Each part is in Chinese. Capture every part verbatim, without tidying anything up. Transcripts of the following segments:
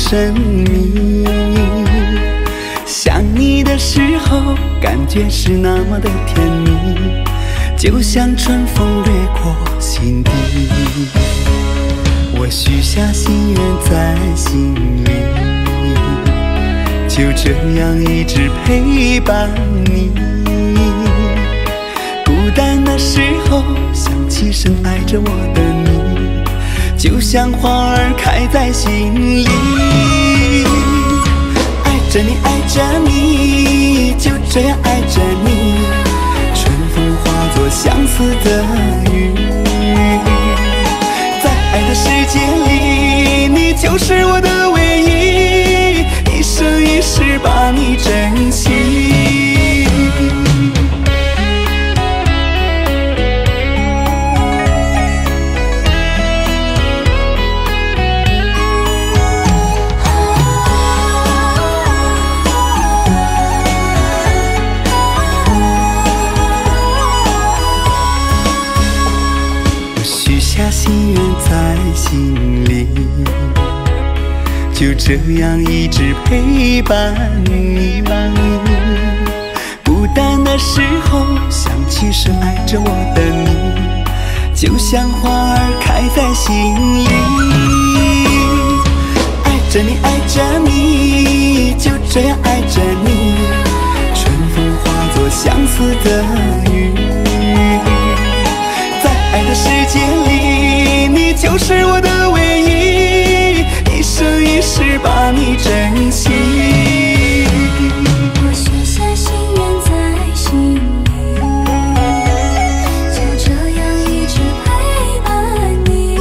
神秘。想你的时候，感觉是那么的甜蜜，就像春风掠过心底。我许下心愿在心里，就这样一直陪伴你。孤单的时候，想起深爱着我的你，就像花儿开在心里。爱着你，爱着你，就这样爱着你，春风化作相思的雨。在爱的世界里，你就是我的唯一，一生一世把你珍惜。心愿在心里，就这样一直陪伴你。孤单的时候，想起深爱着我的你，就像花儿开在心里。爱着你，爱着你，就这样爱着你，春风化作相思的雨。在爱的世界里，你就是我的唯一，一生一世把你珍惜。 我许下心愿在心里，就这样一直陪伴你。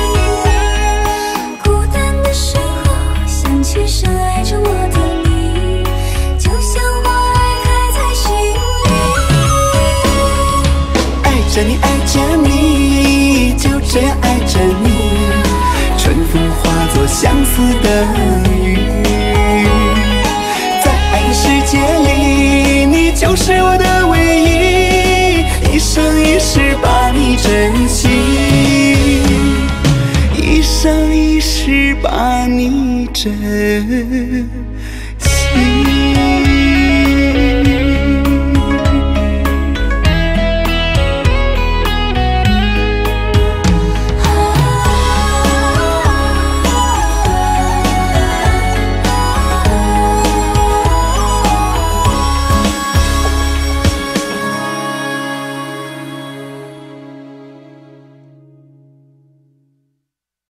孤单的时候，想起深爱着我的你，就像花儿开在心里。 爱着你，爱着你，就这样爱着你，春风化作相思的雨。在爱的世界里，你就是我的唯一，一生一世把你珍惜，一生一世把你珍